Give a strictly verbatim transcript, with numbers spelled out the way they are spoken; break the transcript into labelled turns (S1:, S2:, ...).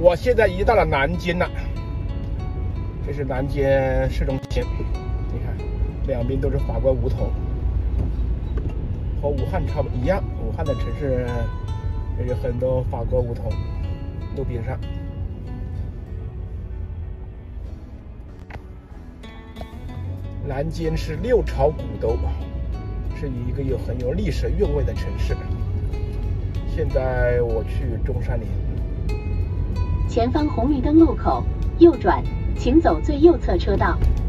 S1: 我现在已经到了南京了，这是南京市中心，你看，两边都是法国梧桐，和武汉差不多一样。武汉的城市也有很多法国梧桐，路边上。南京是六朝古都，是一个有很有历史韵味的城市。现在我去中山陵。
S2: 前方红绿灯路口右转，请走最右侧车道。